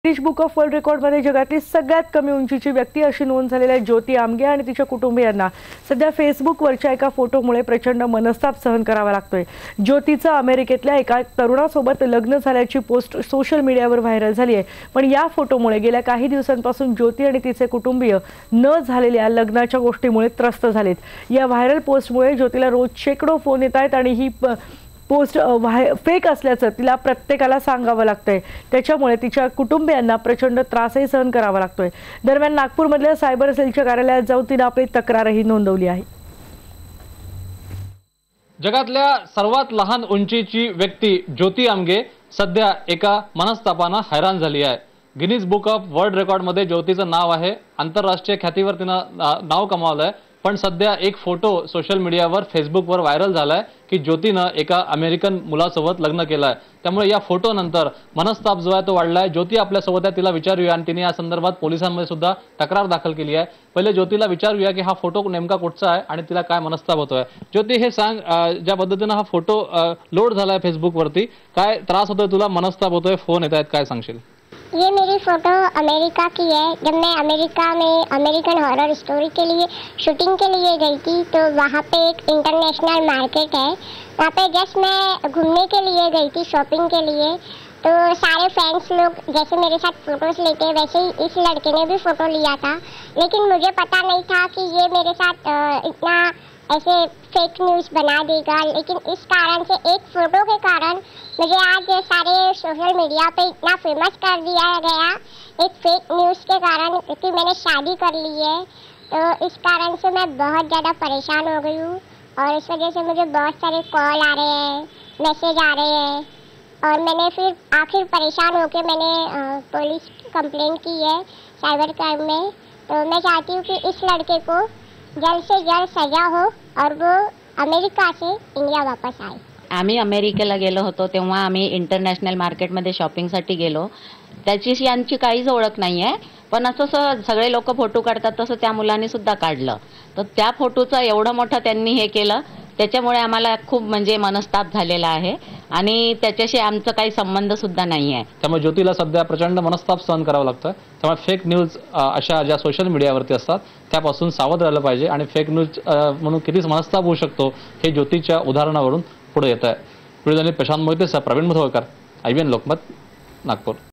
Guinness book of world रेकॉर्डमध्ये जगातील सगळ्यात कमी उंचीची व्यक्ती अशी नोंद झालेल्या ज्योती आमगे आणि तिच्या कुटुंबियांना सध्या फेसबुकवरच्या एका फोटोमुळे प्रचंड मनस्ताप सहन करावा लागतोय। ज्योतीचं अमेरिकेतल्या एका तरुणासोबत लग्न झाल्याची पोस्ट सोशल मीडियावर व्हायरल झाली आहे, पण या फोटोमुळे गेल्या काही दिवसांपासून ज्योती आणि तिचे कुटुंबीय न झालेल्या लग्नाच्या गोष्टीमुळे त्रस्त झालेत। या व्हायरल पोस्टमुळे ज्योतीला रोज शेकडो फोन येत आहेत आणि ही पोस्ट फेक असल्याचं तिला प्रत्येकाला सांगावं लागतंय। त्याच्यामुळे तिच्या कुटुंबियांना प्रचंड त्रासही सहन करावा लागतोय। दरम्यान नागपूरमधल्या सायबर सेलच्या कार्यालयात जाऊन तिने आपली तक्रारही नोंदवली आहे। जगातल्या सर्वात लहान उंचीची व्यक्ती ज्योती आमगे सध्या एका मनस्तापानं हैराण झाली आहे। गिनीज बुक ऑफ वर्ल्ड रेकॉर्डमध्ये ज्योतीचं नाव आहे, आंतरराष्ट्रीय ख्यातीवर तिनं नाव कमावलंय। पण सध्या एक फोटो सोशल मीडियावर फेसबुकवर व्हायरल झालाय की ज्योतीनं एका अमेरिकन मुलासोबत लग्न केलंय। त्यामुळे या फोटो नंतर मनस्ताप जो आहे तो वाढलाय। ज्योती आपल्यासोबत आहे, तिला विचारूया आणि तिने या संदर्भात पोलिसांमध्ये सुद्धा तक्रार दाखल केली आहे। पहिले ज्योतीला विचारूया की हा फोटो नेमका कुठचा आहे आणि तिला काय मनस्ताप होतोय। ज्योती, हे सांग, ज्या पद्धतीनं हा फोटो लोड झालाय फेसबुकवरती, काय त्रास होतोय तुला, मनस्ताप होतोय, फोन येत आहेत, काय सांगशील? ये मेरी फ़ोटो अमेरिका की है। जब मैं अमेरिका में अमेरिकन हॉरर स्टोरी के लिए शूटिंग के लिए गई थी, तो वहाँ पे एक इंटरनेशनल मार्केट है, वहाँ पे जस्ट मैं घूमने के लिए गई थी, शॉपिंग के लिए। तो सारे फ्रेंड्स लोग जैसे मेरे साथ फ़ोटोज़ लेते हैं, वैसे ही इस लड़के ने भी फ़ोटो लिया था। लेकिन मुझे पता नहीं था कि ये मेरे साथ इतना ऐसे फेक न्यूज़ बना देगा। लेकिन इस कारण से, एक फ़ोटो के कारण मुझे आज सारे सोशल मीडिया पे इतना फेमस कर दिया गया, एक फेक न्यूज़ के कारण कि मैंने शादी कर ली है। तो इस कारण से मैं बहुत ज़्यादा परेशान हो गई हूँ और इस वजह से मुझे बहुत सारे कॉल आ रहे हैं, मैसेज आ रहे हैं और मैंने फिर आखिर परेशान होकर मैंने पुलिस कंप्लेंट की है साइबर क्राइम में। तो मैं चाहती हूँ कि इस लड़के को जल्द से जल्द सजा हो और वो अमेरिका से इंडिया वापस आए। आम्ही अमेरिकेला गेलो होतो, तेव्हा आम्ही इंटरनॅशनल मार्केटमध्ये शॉपिंगसाठी गेलो। त्याची आमची काहीच ओळख नाही आहे, पण असं सगळे लोक फोटो काढतात तसं त्या मुलांनी सुद्धा काढलं। तर त्या फोटोचा एवढं मोठं त्यांनी हे केलं, त्याच्यामुळे आम्हाला खूप म्हणजे मनस्ताप झालेला आहे आणि त्याच्याशी आमचा काही संबंध सुद्धा नाही आहे। त्यामुळे ज्योतीला सध्या प्रचंड मनस्ताप सहन करावा लागतोय। त्यामुळे फेक न्यूज अशा ज्या सोशल मीडियावरती असतात त्यापासून सावध राहिलं पाहिजे आणि फेक न्यूज म्हणून कितीच मनस्ताप होऊ शकतो हे ज्योतीच्या उदाहरणावरून पुढे येत आहे। व्हिडिओ जर्नलिस्ट प्रशांत मोहितेसह प्रवीण मुधोळकर, IBN लोकमत, नागपूर।